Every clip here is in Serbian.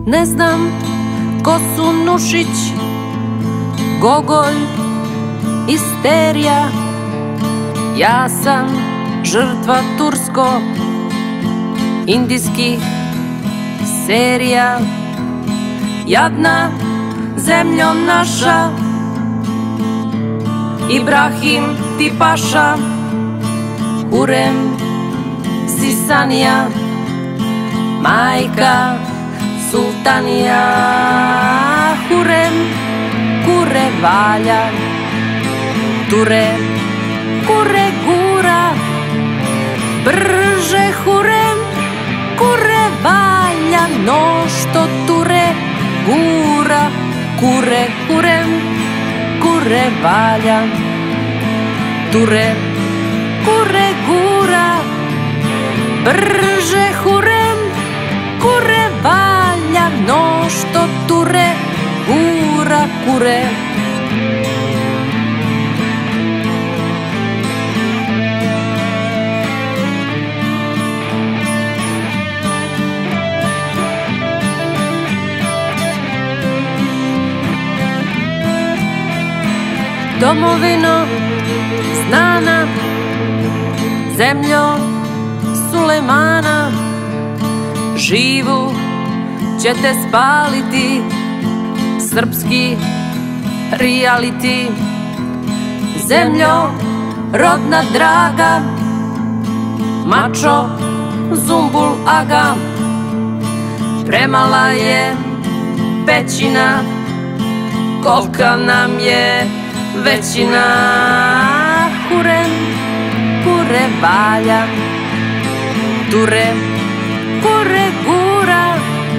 Ne znam ko su Nušić, Gogolj, Isterija. Ja sam žrtva tursko-indijskih serija. Jadna zemljo naša, Ibrahim ti paša, Hurem Sisanija, majka Sultanija. Hurem kure valja, Ture kure gura, brže Hurem kure valja, no što Ture gura. Kure Hurem kure valja, Ture kure gura, brže Hurem kure valja, no što Ture gura. Kure domovino znana, zemljo Sulejmana, živu ćete spaliti srpski reality. Zemljo rodna draga, mačo Zumbul Aga, premala je pećina, kolika nam je većina. Hurem kure valja, Ture kure gura,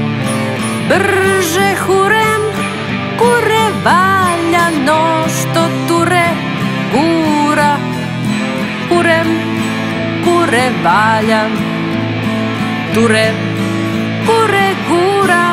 brže Hurem kure valja, no što Ture gura. Hurem kure valja, Ture kure gura,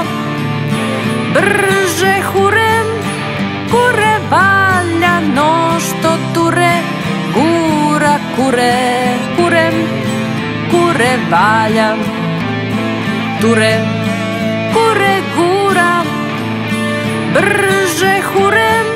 brže Hurem kure valja, no što Ture gura. Kure Hurem kure valja, Ture kure gura, brže Hurem